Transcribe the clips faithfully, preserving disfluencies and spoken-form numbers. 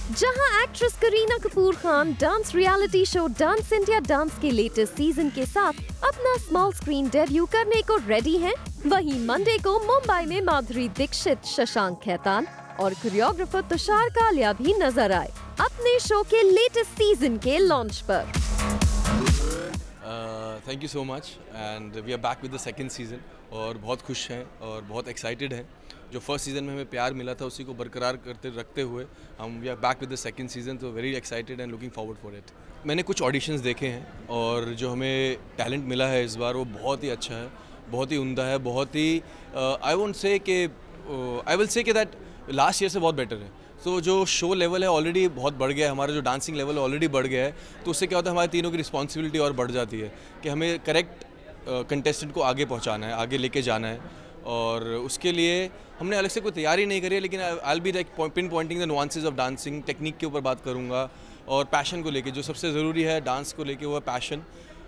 जहां actress Kareena Kapoor Khan dance reality show dance India dance के latest season के साथ अपना स्मॉल स्क्रीन डेब्यू करने को रेडी हैं, वहीं मंडे को मुंबई में माधुरी दीक्षित, शशांक खेतान और कोरियोग्राफर तुषार कालिया भी नजर आए अपने शो के लेटेस्ट सीजन के लॉन्च पर। Thank you so much and we are back with the second season और बहुत खुश हैं और बहुत एक्साइटेड हैं। जो फर्स्ट सीज़न में हमें प्यार मिला था उसी को बरकरार करते रखते हुए हम we are back with the second season, तो very excited and looking forward for it. मैंने कुछ ऑडिशंस देखे हैं और जो हमें टैलेंट मिला है इस बार वो बहुत ही अच्छा है, बहुत ही उम्दा है, बहुत ही आई वोंट से कि आई विल से कि दैट लास्ट ईयर से बहुत बेटर है। तो so, जो शो लेवल है ऑलरेडी बहुत बढ़ गया है, हमारा जो डांसिंग लेवल ऑलरेडी बढ़ गया है, तो उससे क्या होता है हमारे तीनों की रिस्पॉन्सिबिलिटी और बढ़ जाती है कि हमें करेक्ट कंटेस्टेंट को आगे पहुंचाना है, आगे लेके जाना है। और उसके लिए हमने अलग से कोई तैयारी नहीं करी है, लेकिन I will be like pin pointing the nuances of dancing, technique के ऊपर बात करूँगा और पैशन को लेके। जो सबसे ज़रूरी है डांस को लेके वो है पैशन।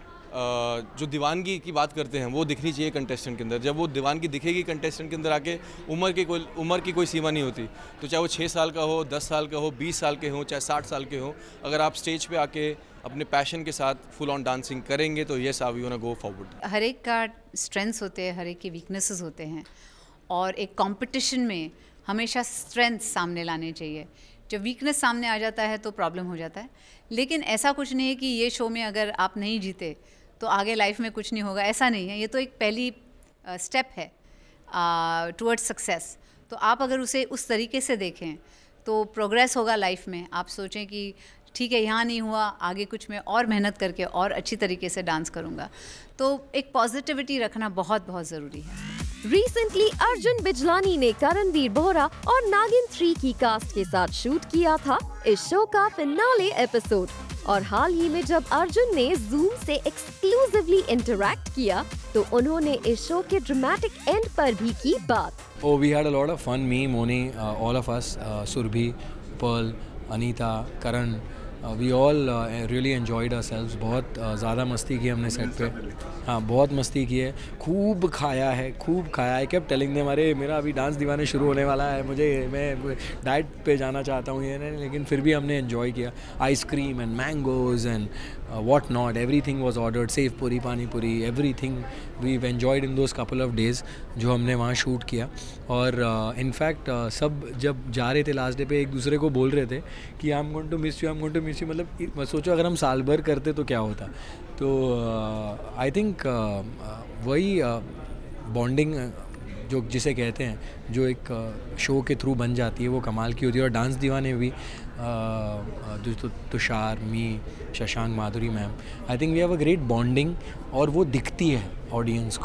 जो दीवानगी की बात करते हैं वो दिखनी चाहिए कंटेस्टेंट के अंदर। जब वो दीवानगी दिखेगी कंटेस्टेंट के अंदर आके, उम्र की कोई उम्र की कोई सीमा नहीं होती, तो चाहे वो छः साल का हो, दस साल का हो, बीस साल के हो, चाहे साठ साल के हो, अगर आप स्टेज पे आके अपने पैशन के साथ फुल ऑन डांसिंग करेंगे तो yes we want to go forward. हर एक का स्ट्रेंथ्स होते हैं, हर एक के वीकनेसेस होते हैं और एक कंपटीशन में हमेशा स्ट्रेंथ सामने लाने चाहिए। जब वीकनेस सामने आ जाता है तो प्रॉब्लम हो जाता है, लेकिन ऐसा कुछ नहीं है कि ये शो में अगर आप नहीं जीते तो आगे लाइफ में कुछ नहीं होगा, ऐसा नहीं है। ये तो एक पहली स्टेप uh, है टुवर्ड्स uh, सक्सेस। तो आप अगर उसे उस तरीके से देखें तो प्रोग्रेस होगा लाइफ में। आप सोचें कि ठीक है यहाँ नहीं हुआ, आगे कुछ मैं और मेहनत करके और अच्छी तरीके से डांस करूँगा। तो एक पॉजिटिविटी रखना बहुत बहुत ज़रूरी है। रिसेंटली अर्जुन बिजलानी ने करणवीर बोहरा और नागिन थ्री की कास्ट के साथ शूट किया था इस शो का फिनाले एपिसोड। और हाल ही में जब अर्जुन ने जूम से एक्सक्लूसिवली इंटरैक्ट किया तो उन्होंने इस शो के ड्रामेटिक एंड पर भी की बात। Oh, we had a lot of fun. Me, Moni, uh, all of us, uh, Surbhi, Pearl, Anita, Karan. Uh, we all uh, really enjoyed ourselves. बहुत uh, ज़्यादा मस्ती की हमने सेट पे। हाँ, बहुत मस्ती की है, खूब खाया है, खूब खाया है। केप्ट टेलिंग ने हमारे मेरा अभी डांस दीवाने शुरू होने वाला है, मुझे मैं डाइट पे जाना चाहता हूँ ये नहीं, लेकिन फिर भी हमने एंजॉय किया। Ice cream and mangoes and what not, everything was ordered, sev puri, pani puri, everything we enjoyed in those couple of days जो हमने वहाँ शूट किया। और इनफैक्ट uh, uh, सब जब जा रहे थे लास्ट डे पे एक दूसरे को बोल रहे थे कि I am going to miss you, I am going to miss you. मतलब सोचो अगर हम साल भर करते तो क्या होता। तो आई uh, थिंक uh, वही बॉन्डिंग uh, जो जिसे कहते हैं, जो एक शो के थ्रू बन जाती है, वो कमाल की होती है। और डांस दीवाने भी जो Tushar, me, Shashank, Madhuri ma'am, I think we have a great bonding और वो दिखती है ऑडियंस को।